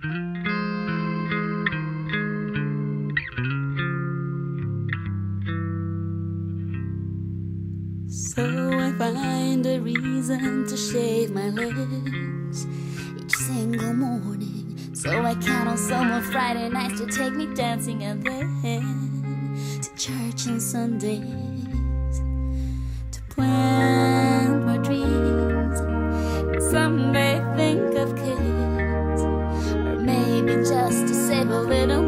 So I find a reason to shave my legs each single morning. So I count on someone Friday nights to take me dancing, and then to church on Sundays to plant my dreams. Someday think of kids, or maybe just to save a little